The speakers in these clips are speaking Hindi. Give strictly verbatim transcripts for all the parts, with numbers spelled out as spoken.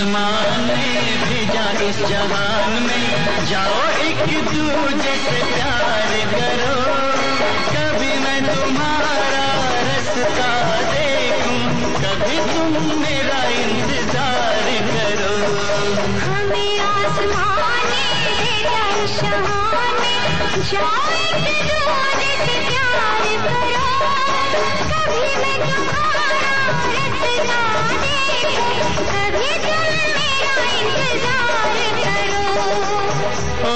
आसमान ने भेजा इस जहान में, जाओ एक दूजे से प्यार करो। कभी मैं तुम्हारा रास्ता देखूं, कभी तुम मेरा इंतजार करो। हमें आसमान ने भेजा इस जहान में, जाओ एक दूजे से प्यार करो। कभी मैं तुम्हारा रास्ता देखूं, कभी तुम मेरा इंतजार करो। ओ,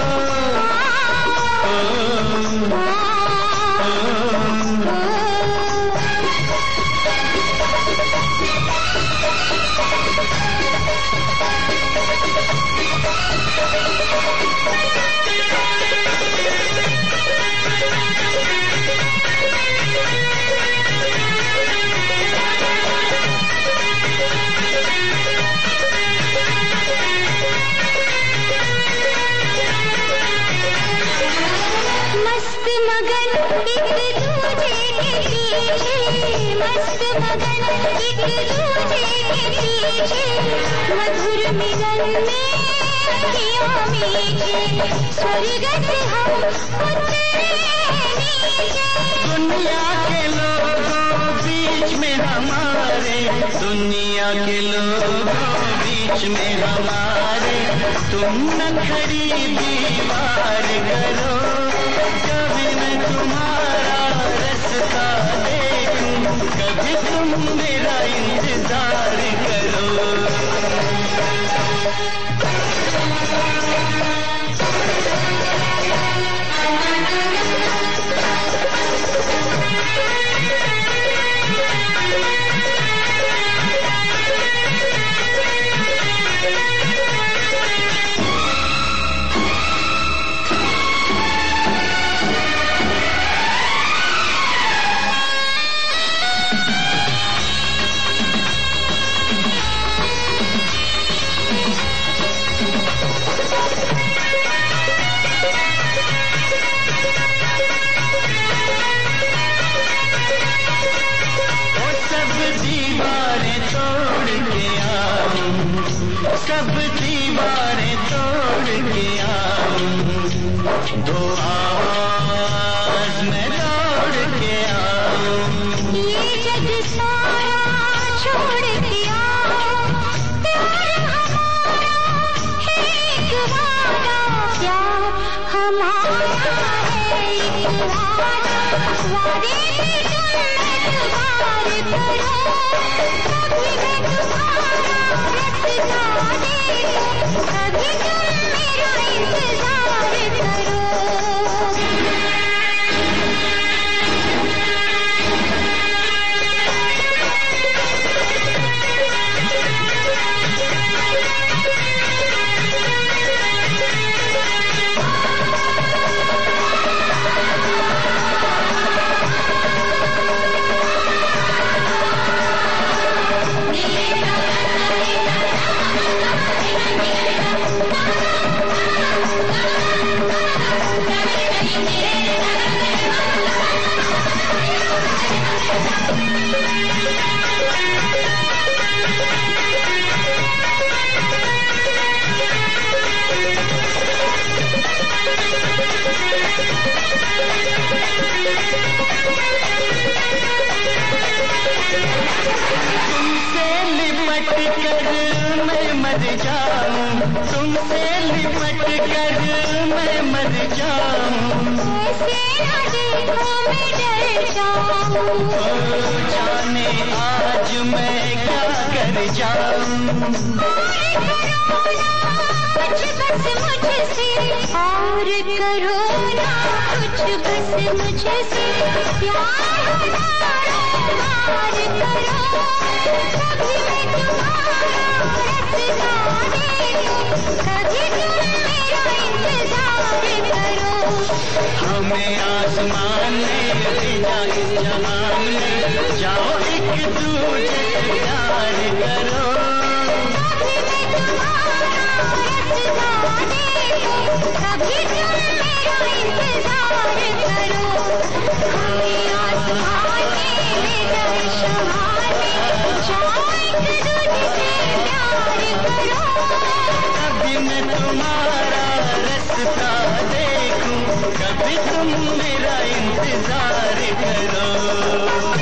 ओ, ओ, ओ, मस्त मगन एक दूजे के पीछे, मस्त मगन एक दूजे के पीछे, मधुर मिलन में अखियों मीठे, स्वर्ग से हम उतरे नीचे। दुनिया के लोगों बीच में हमारे, दुनिया के लोगों बीच में हमारे, तुम न खड़ी दीवार करो। कभी मैं तुम्हारा रास्ता देखूं, कभी तुम मेरा इंतजार करो। दीवारें तोड़ के आऊं, सब दीवारें तोड़ के आऊं, दो आवाज में दौड़ के आऊं। ये जग सारा छोड़ के आओ, प्यार हमारा है एक वादा, प्यार हमारा है एक वादा, वादे तुम एतबार करो। कभी मैं तुम्हारा रास्ता देखूं, कभी तुम मेरा इंतजार करो। तुमसे लिपट कर मैं मर जाऊं, तुमसे लिपट कर मैं मर जाऊं। ऐसे न देखो मैं डर जाऊं, ओ जाने आज मैं क्या कर जाऊं। कुछ बस मुझसे और करो ना, कुछ बस मुझसे प्यार हमारा मार करो। कभी मैं तुम्हारा रास्ता देखूं, कभी तुम मेरा इंतजार करो। हमें आसमान ने भेजा इस जहान में, जाओ एक दूजे से प्यार करो। कभी मैं तुम्हारा रास्ता देखूं, कभी तुम मेरा इंतजार करो। हमें आसमान ने भेजा इस जहान में, जाओ एक दूजे से प्यार कभी मैं तुम्हारा रास्ता देखूं, कभी तुम मेरा इंतजार करो।